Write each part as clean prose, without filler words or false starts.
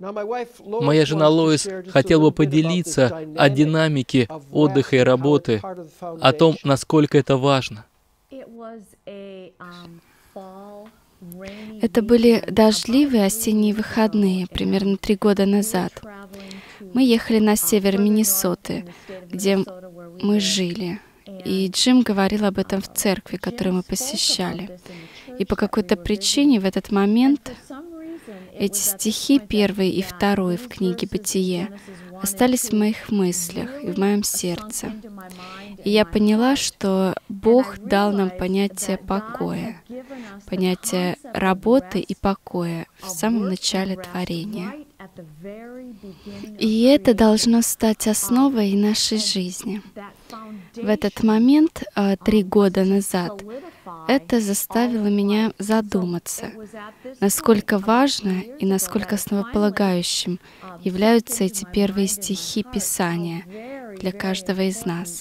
Моя жена Лоис хотела бы поделиться о динамике отдыха и работы, о том, насколько это важно. Это были дождливые осенние выходные, примерно 3 года назад. Мы ехали на север Миннесоты, где мы жили. И Джим говорил об этом в церкви, которую мы посещали. И по какой-то причине в этот момент эти стихи, 1 и 2 в книге «Бытие», остались в моих мыслях и в моем сердце. И я поняла, что Бог дал нам понятие покоя, понятие работы и покоя в самом начале творения. И это должно стать основой нашей жизни. В этот момент, 3 года назад, это заставило меня задуматься, насколько важно и насколько основополагающим являются эти первые стихи Писания для каждого из нас.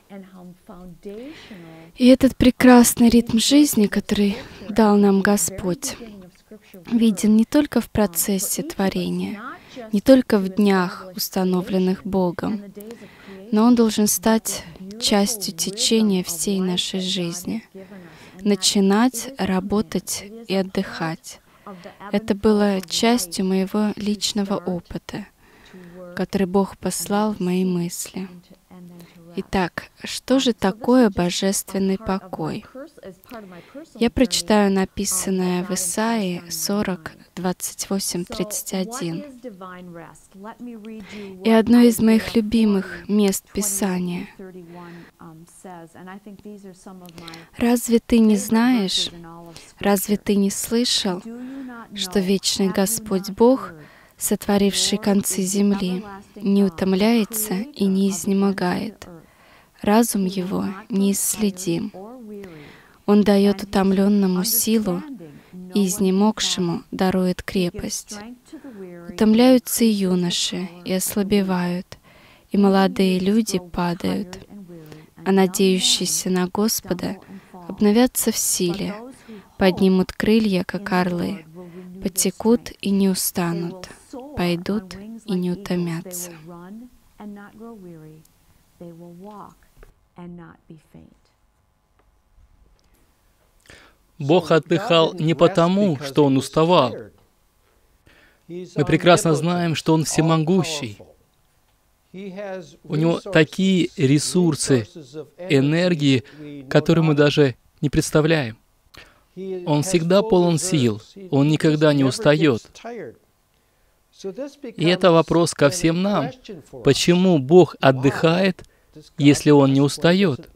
И этот прекрасный ритм жизни, который дал нам Господь, виден не только в процессе творения, не только в днях, установленных Богом, но он должен стать частью течения всей нашей жизни. Начинать, работать и отдыхать. Это было частью моего личного опыта, который Бог послал в мои мысли. Итак, что же такое божественный покой? Я прочитаю написанное в Исаии 40, 28, 31. И одно из моих любимых мест Писания. «Разве ты не знаешь, разве ты не слышал, что вечный Господь Бог, сотворивший концы земли, не утомляется и не изнемогает? Разум его неисследим. Он дает утомленному силу, и изнемогшему дарует крепость. Утомляются и юноши, и ослабевают, и молодые люди падают, а надеющиеся на Господа обновятся в силе, поднимут крылья, как орлы, потекут и не устанут, пойдут и не утомятся». Бог отдыхал не потому, что Он уставал. Мы прекрасно знаем, что Он всемогущий. У Него такие ресурсы энергии, которые мы даже не представляем. Он всегда полон сил, Он никогда не устает. И это вопрос ко всем нам. Почему Бог отдыхает, если Он не устает?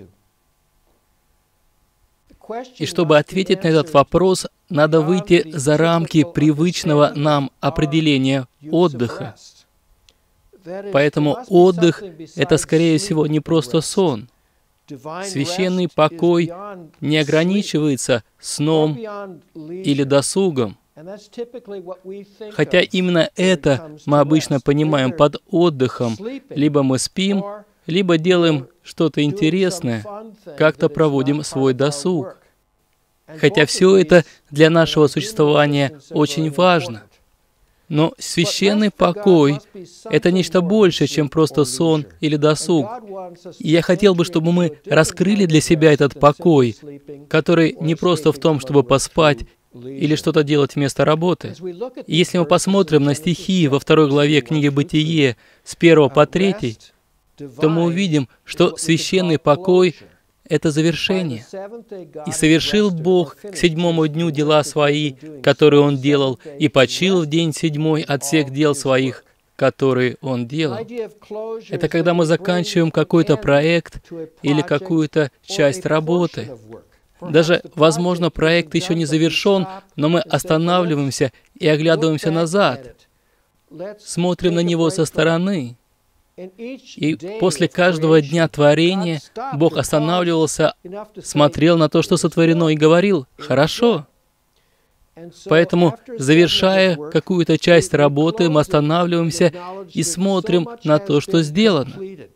И чтобы ответить на этот вопрос, надо выйти за рамки привычного нам определения отдыха. Поэтому отдых — это, скорее всего, не просто сон. Священный покой не ограничивается сном или досугом. Хотя именно это мы обычно понимаем под отдыхом. Либо мы спим, либо делаем что-то интересное, как-то проводим свой досуг. Хотя все это для нашего существования очень важно. Но священный покой — это нечто большее, чем просто сон или досуг. И я хотел бы, чтобы мы раскрыли для себя этот покой, который не просто в том, чтобы поспать или что-то делать вместо работы. И если мы посмотрим на стихи во 2 главе книги «Бытие» с 1 по 3, то мы увидим, что священный покой — это завершение. «И совершил Бог к 7-му дню дела свои, которые Он делал, и почил в день 7-й от всех дел своих, которые Он делал». Это когда мы заканчиваем какой-то проект или какую-то часть работы. Даже, возможно, проект еще не завершен, но мы останавливаемся и оглядываемся назад, смотрим на него со стороны. И после каждого дня творения Бог останавливался, смотрел на то, что сотворено, и говорил: «Хорошо». Поэтому, завершая какую-то часть работы, мы останавливаемся и смотрим на то, что сделано.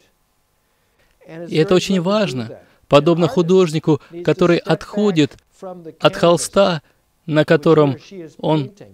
И это очень важно. Подобно художнику, который отходит от холста, на котором он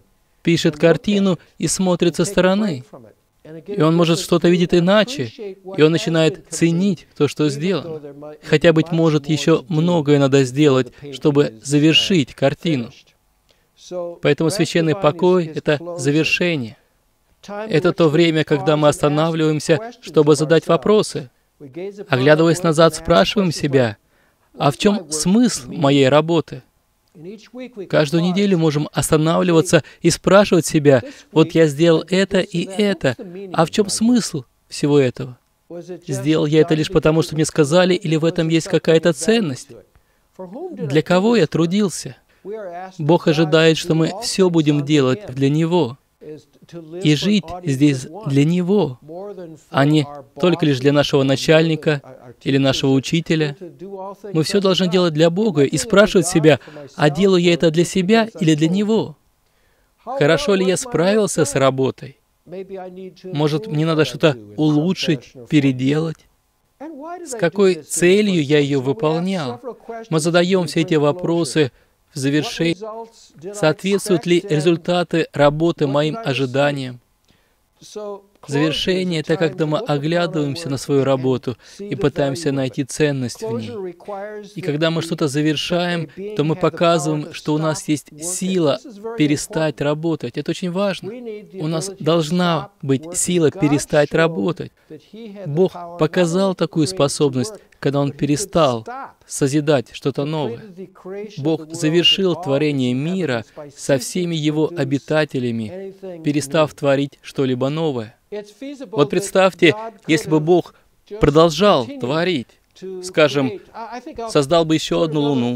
пишет картину и смотрит со стороны. И он может что-то видеть иначе, и он начинает ценить то, что сделано. Хотя, быть может, еще многое надо сделать, чтобы завершить картину. Поэтому священный покой — это завершение. Это то время, когда мы останавливаемся, чтобы задать вопросы. Оглядываясь назад, спрашиваем себя, а в чем смысл моей работы? Каждую неделю можем останавливаться и спрашивать себя, вот я сделал это и это, а в чем смысл всего этого? Сделал я это лишь потому, что мне сказали, или в этом есть какая-то ценность? Для кого я трудился? Бог ожидает, что мы все будем делать для Него и жить здесь для Него, а не только лишь для нашего начальника или нашего учителя. Мы все должны делать для Бога и спрашивать себя, а делаю я это для себя или для Него? Хорошо ли я справился с работой? Может, мне надо что-то улучшить, переделать? С какой целью я ее выполнял? Мы задаем все эти вопросы в завершении. Соответствуют ли результаты работы моим ожиданиям? Завершение — это когда мы оглядываемся на свою работу и пытаемся найти ценность в ней. И когда мы что-то завершаем, то мы показываем, что у нас есть сила перестать работать. Это очень важно. У нас должна быть сила перестать работать. Бог показал такую способность, когда Он перестал созидать что-то новое. Бог завершил творение мира со всеми его обитателями, перестав творить что-либо новое. Вот представьте, если бы Бог продолжал творить, скажем, создал бы еще одну Луну,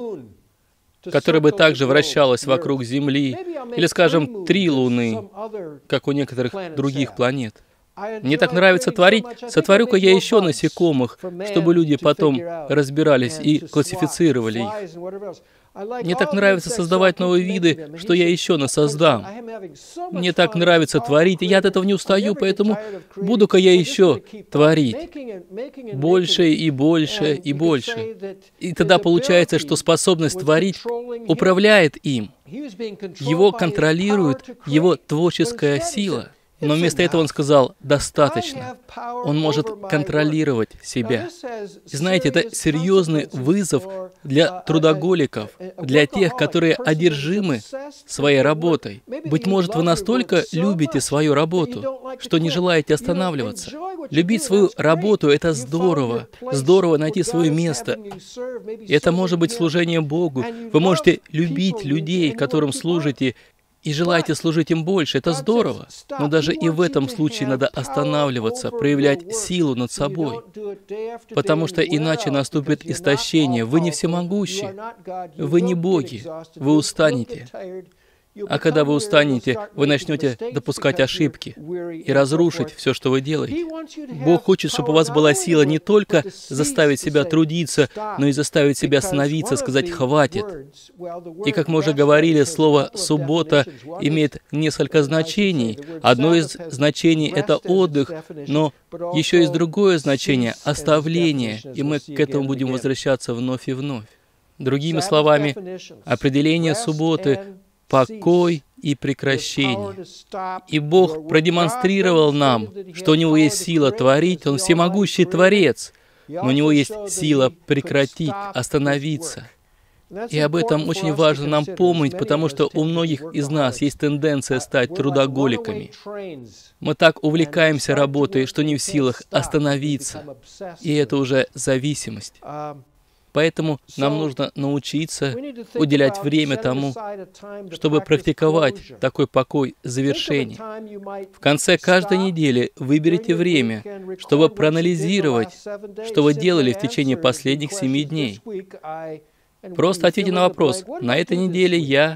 которая бы также вращалась вокруг Земли, или, скажем, 3 Луны, как у некоторых других планет. Мне так нравится творить, сотворю-ка я еще насекомых, чтобы люди потом разбирались и классифицировали их. Мне так нравится создавать новые виды, что я еще насоздам. Мне так нравится творить, и я от этого не устаю, поэтому буду-ка я еще творить. Больше и больше и больше. И тогда получается, что способность творить управляет им. Его контролирует его творческая сила. Но вместо этого он сказал, достаточно. Он может контролировать себя. И знаете, это серьезный вызов для трудоголиков, для тех, которые одержимы своей работой. Быть может, вы настолько любите свою работу, что не желаете останавливаться. Любить свою работу — это здорово. Здорово найти свое место. И это может быть служение Богу. Вы можете любить людей, которым служите, и желаете служить им больше, это здорово. Но даже и в этом случае надо останавливаться, проявлять силу над собой. Потому что иначе наступит истощение. Вы не всемогущи. Вы не боги. Вы устанете. А когда вы устанете, вы начнете допускать ошибки и разрушить все, что вы делаете. Бог хочет, чтобы у вас была сила не только заставить себя трудиться, но и заставить себя остановиться, сказать «хватит». И, как мы уже говорили, слово «суббота» имеет несколько значений. Одно из значений — это отдых, но еще есть другое значение — оставление, и мы к этому будем возвращаться вновь и вновь. Другими словами, определение субботы — покой и прекращение. И Бог продемонстрировал нам, что у Него есть сила творить, Он всемогущий Творец, но у Него есть сила прекратить, остановиться. И об этом очень важно нам помнить, потому что у многих из нас есть тенденция стать трудоголиками. Мы так увлекаемся работой, что не в силах остановиться, и это уже зависимость. Поэтому нам нужно научиться уделять время тому, чтобы практиковать такой покой завершения. В конце каждой недели выберите время, чтобы проанализировать, что вы делали в течение последних 7 дней. Просто ответьте на вопрос: на этой неделе я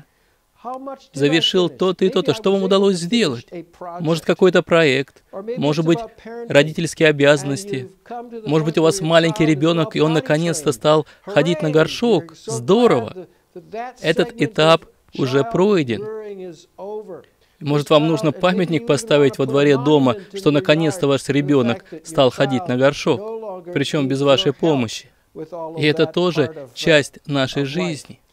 завершил то-то и то-то. Что вам удалось сделать? Может, какой-то проект, может быть, родительские обязанности, может быть, у вас маленький ребенок, и он наконец-то стал ходить на горшок. Здорово! Этот этап уже пройден. Может, вам нужно памятник поставить во дворе дома, что наконец-то ваш ребенок стал ходить на горшок, причем без вашей помощи. И это тоже часть нашей жизни.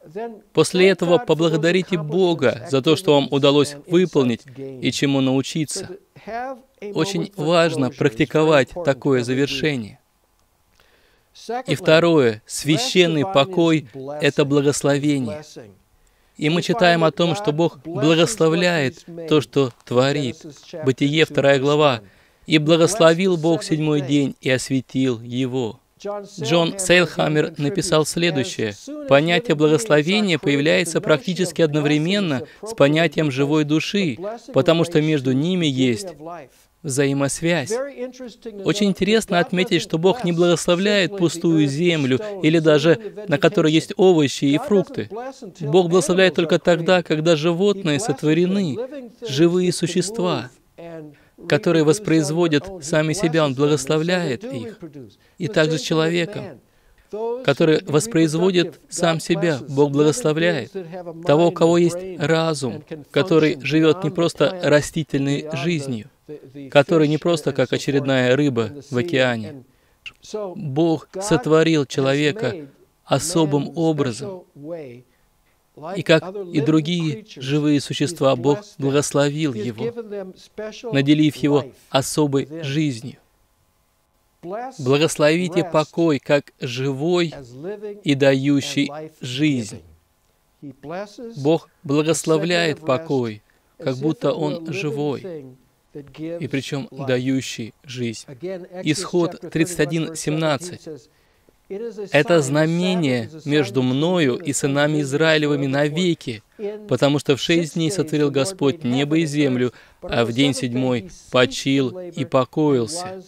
После этого поблагодарите Бога за то, что вам удалось выполнить и чему научиться. Очень важно практиковать такое завершение. И второе, священный покой — это благословение. И мы читаем о том, что Бог благословляет то, что творит. Бытие, 2 глава. «И благословил Бог седьмой день и осветил его». Джон Сейлхаммер написал следующее. Понятие благословения появляется практически одновременно с понятием живой души, потому что между ними есть взаимосвязь. Очень интересно отметить, что Бог не благословляет пустую землю или даже на которой есть овощи и фрукты. Бог благословляет только тогда, когда животные сотворены, живые существа, которые воспроизводят сами себя, Он благословляет их. И также с человеком, который воспроизводит сам себя, Бог благословляет. Того, у кого есть разум, который живет не просто растительной жизнью, который не просто как очередная рыба в океане. Бог сотворил человека особым образом. И как и другие живые существа, Бог благословил его, наделив его особой жизнью. Благословите покой, как живой и дающий жизнь. Бог благословляет покой, как будто он живой, и причем дающий жизнь. Исход 31:17. Это знамение между мною и сынами Израилевыми навеки, потому что в 6 дней сотворил Господь небо и землю, а в день 7 почил и покоился.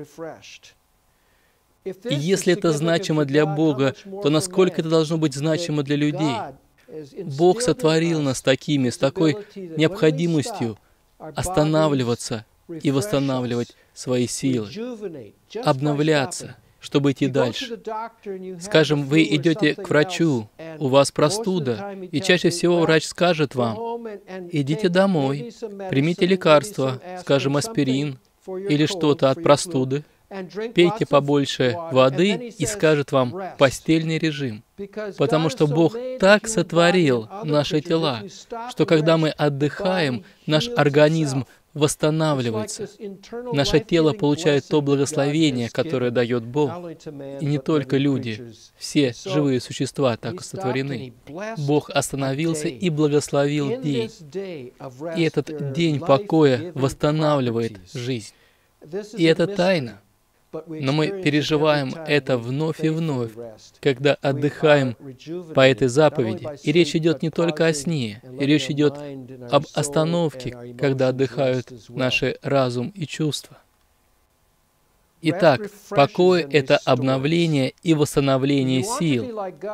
И если это значимо для Бога, то насколько это должно быть значимо для людей? Бог сотворил нас такими, с такой необходимостью останавливаться и восстанавливать свои силы, обновляться, чтобы идти дальше. Скажем, вы идете к врачу, у вас простуда, и чаще всего врач скажет вам: идите домой, примите лекарство, скажем, аспирин или что-то от простуды, пейте побольше воды и скажет вам постельный режим. Потому что Бог так сотворил наши тела, что когда мы отдыхаем, наш организм восстанавливается. Наше тело получает то благословение, которое дает Бог. И не только люди, все живые существа так сотворены. Бог остановился и благословил день. И этот день покоя восстанавливает жизнь. И это тайна. Но мы переживаем это вновь и вновь, когда отдыхаем по этой заповеди. И речь идет не только о сне, и речь идет об остановке, когда отдыхают наши разум и чувства. Итак, покой — это обновление и восстановление сил.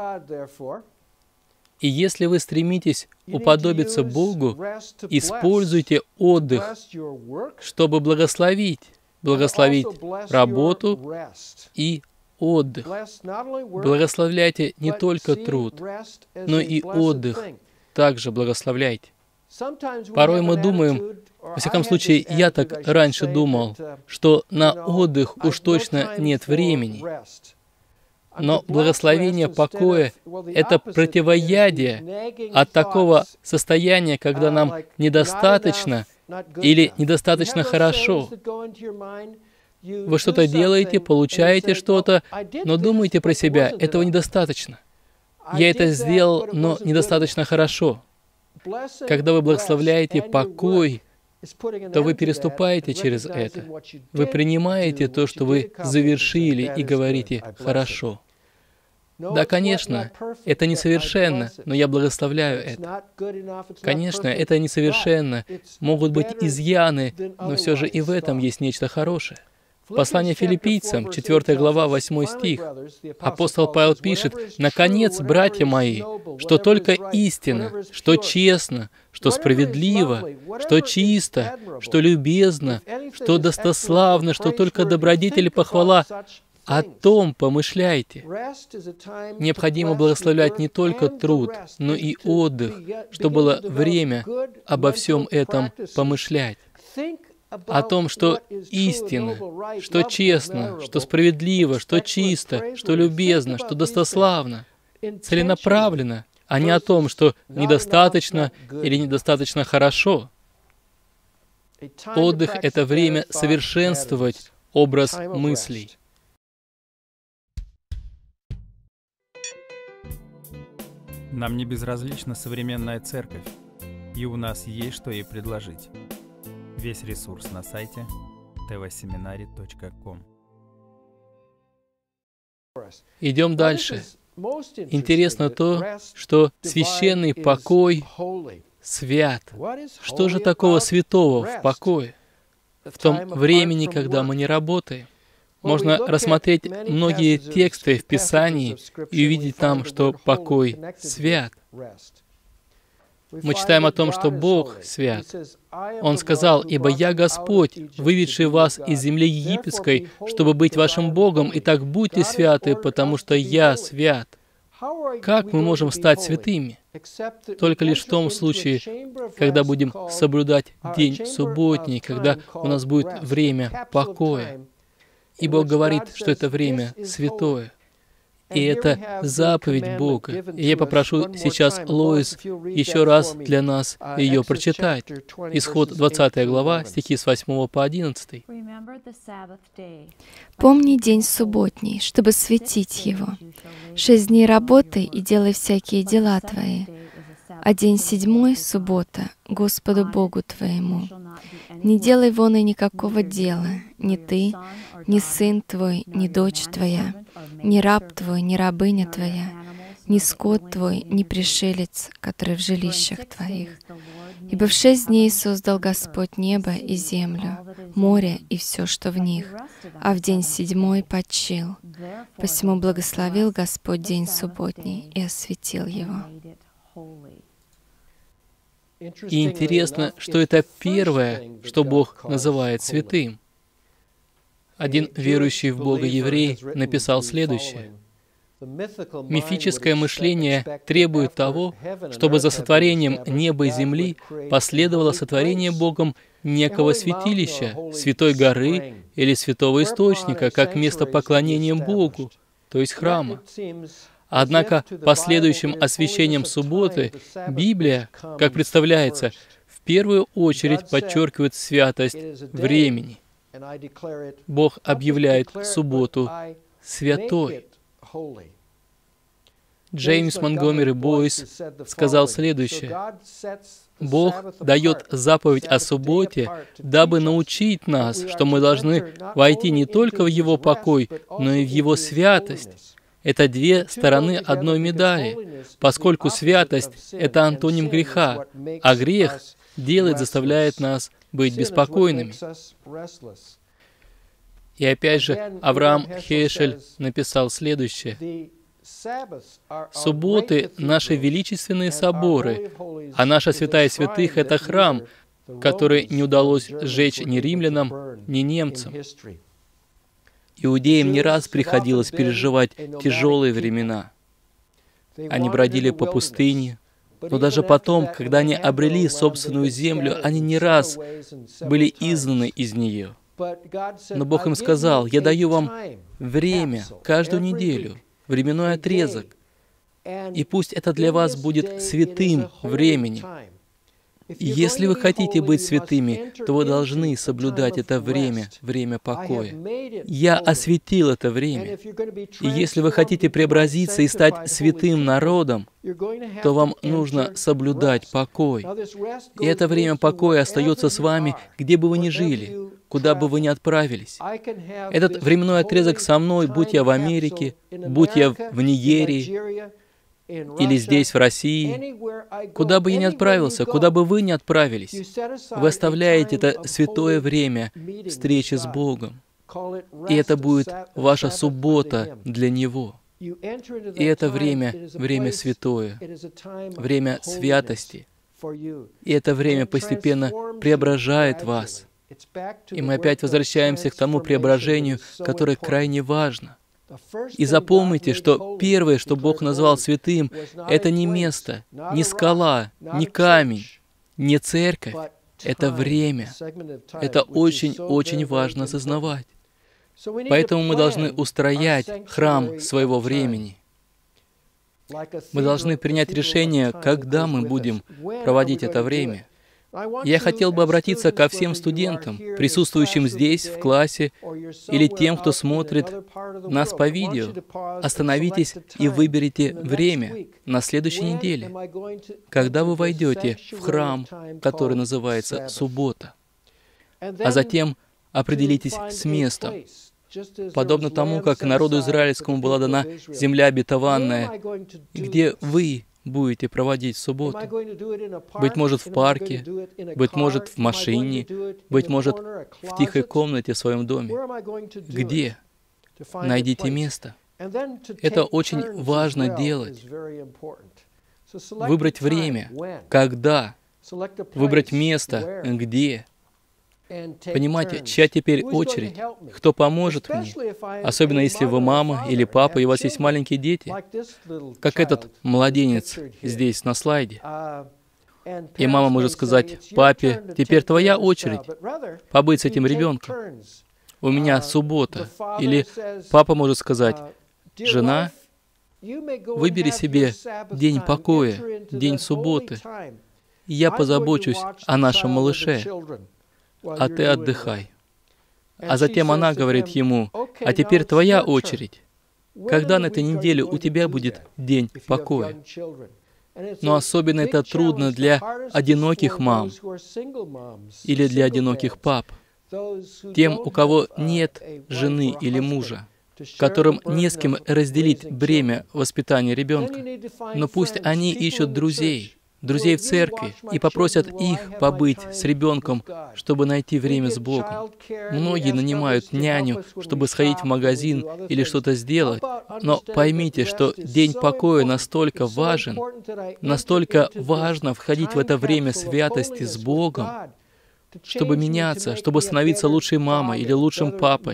И если вы стремитесь уподобиться Богу, используйте отдых, чтобы благословить работу и отдых. Благословляйте не только труд, но и отдых также благословляйте. Порой мы думаем, во всяком случае, я так раньше думал, что на отдых уж точно нет времени. Но благословение покоя — это противоядие от такого состояния, когда нам недостаточно или недостаточно хорошо. Вы что-то делаете, получаете что-то, но думаете про себя: этого недостаточно. Я это сделал, но недостаточно хорошо. Когда вы благословляете покой, то вы переступаете через это. Вы принимаете то, что вы завершили, и говорите: «Хорошо». Да, конечно, это несовершенно, но я благословляю это. Конечно, это несовершенно, могут быть изъяны, но все же и в этом есть нечто хорошее. Послание Филиппийцам, 4 глава, 8 стих. Апостол Павел пишет: «Наконец, братья мои, что только истина, что честно, что справедливо, что чисто, что любезно, что достославно, что только добродетель и похвала, о том помышляйте». Необходимо благословлять не только труд, но и отдых, чтобы было время обо всем этом помышлять. О том, что истинно, что честно, что справедливо, что чисто, что любезно, что достославно, целенаправленно а не о том, что недостаточно или недостаточно хорошо. Отдых — это время совершенствовать образ мыслей. Нам не безразлична современная церковь, и у нас есть что ей предложить. Весь ресурс на сайте tvseminary.com. Идем дальше. Интересно то, что священный покой свят. Что же такого святого в покое? В том времени, когда мы не работаем. Можно рассмотреть многие тексты в Писании и увидеть там, что покой свят. Мы читаем о том, что Бог свят. Он сказал: «Ибо я Господь, выведший вас из земли египетской, чтобы быть вашим Богом, и так будьте святы, потому что я свят». Как мы можем стать святыми? Только лишь в том случае, когда будем соблюдать день субботний, когда у нас будет время покоя. И Бог говорит, что это время святое. И это заповедь Бога. И я попрошу сейчас Лоис еще раз для нас ее прочитать. Исход 20 глава, стихи с 8 по 11. «Помни день субботний, чтобы светить его. 6 дней работай и делай всякие дела твои. А день седьмой, суббота, Господу Богу твоему. Не делай вон и никакого дела, ни ты, ни сын твой, ни дочь твоя, ни раб твой, ни рабыня твоя, ни скот твой, ни пришелец, который в жилищах твоих. Ибо в 6 дней создал Господь небо и землю, море и все, что в них, а в день седьмой почил. Посему благословил Господь день субботний и осветил его». И интересно, что это первое, что Бог называет святым. Один верующий в Бога еврей написал следующее: «Мифическое мышление требует того, чтобы за сотворением неба и земли последовало сотворение Богом некого святилища, святой горы или святого источника, как место поклонения Богу, то есть храма. Однако последующим освящением субботы Библия, как представляется, в первую очередь подчеркивает святость времени. Бог объявляет субботу святой». Джеймс Монгомери Бойс сказал следующее: «Бог дает заповедь о субботе, дабы научить нас, что мы должны войти не только в Его покой, но и в Его святость. Это две стороны одной медали, поскольку святость — это антоним греха, а грех заставляет нас быть беспокойными». И опять же, Авраам Хейшель написал следующее: «Субботы — наши величественные соборы, а наша святая святых — это храм, который не удалось сжечь ни римлянам, ни немцам». Иудеям не раз приходилось переживать тяжелые времена. Они бродили по пустыне, но даже потом, когда они обрели собственную землю, они не раз были изгнаны из нее. Но Бог им сказал: «Я даю вам время, каждую неделю, временной отрезок, и пусть это для вас будет святым временем. И если вы хотите быть святыми, то вы должны соблюдать это время покоя. Я осветил это время. И если вы хотите преобразиться и стать святым народом, то вам нужно соблюдать покой. И это время покоя остается с вами, где бы вы ни жили, куда бы вы ни отправились. Этот временной отрезок со мной, будь я в Америке, будь я в Нигерии, или здесь, в России, куда бы я ни отправился, куда бы вы ни отправились, вы оставляете это святое время встречи с Богом. И это будет ваша суббота для Него. И это время святое, время святости. И это время постепенно преображает вас. И мы опять возвращаемся к тому преображению, которое крайне важно. И запомните, что первое, что Бог назвал святым, это не место, не скала, не камень, не церковь. Это время. Это очень-очень важно осознавать. Поэтому мы должны устроять храм своего времени. Мы должны принять решение, когда мы будем проводить это время. Я хотел бы обратиться ко всем студентам, присутствующим здесь, в классе, или тем, кто смотрит нас по видео. Остановитесь и выберите время на следующей неделе, когда вы войдете в храм, который называется суббота. А затем определитесь с местом. Подобно тому, как народу израильскому была дана земля обетованная, где вы будете проводить субботу. Быть может, в парке, быть может, в машине, быть может, в тихой комнате в своем доме. Где? Найдите место. Это очень важно делать. Выбрать время, когда, выбрать место, где. Понимаете, чья теперь очередь? Кто поможет мне? Особенно если вы мама или папа, и у вас есть маленькие дети, как этот младенец здесь на слайде. И мама может сказать папе: теперь твоя очередь побыть с этим ребенком. У меня суббота. Или папа может сказать: жена, выбери себе день покоя, день субботы, и я позабочусь о нашем малыше, а ты отдыхай. А затем она говорит ему: а теперь твоя очередь. Когда на этой неделе у тебя будет день покоя? Но особенно это трудно для одиноких мам или для одиноких пап, тем, у кого нет жены или мужа, которым не с кем разделить бремя воспитания ребенка. Но пусть они ищут друзей в церкви и попросят их побыть с ребенком, чтобы найти время с Богом. Многие нанимают няню, чтобы сходить в магазин или что-то сделать, но поймите, что день покоя настолько важен, настолько важно входить в это время святости с Богом, чтобы меняться, чтобы становиться лучшей мамой или лучшим папой,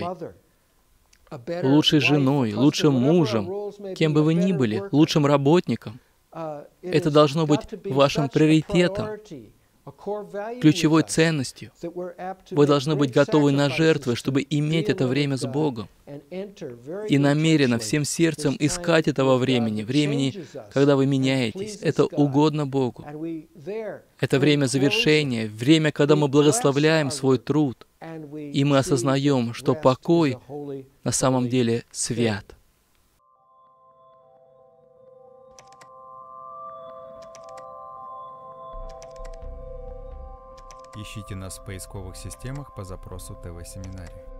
лучшей женой, лучшим мужем, кем бы вы ни были, лучшим работником. Это должно быть вашим приоритетом, ключевой ценностью. Вы должны быть готовы на жертвы, чтобы иметь это время с Богом. И намеренно, всем сердцем искать этого времени, когда вы меняетесь. Это угодно Богу. Это время завершения, время, когда мы благословляем свой труд, и мы осознаем, что покой на самом деле свят. Ищите нас в поисковых системах по запросу ТВ-семинарий.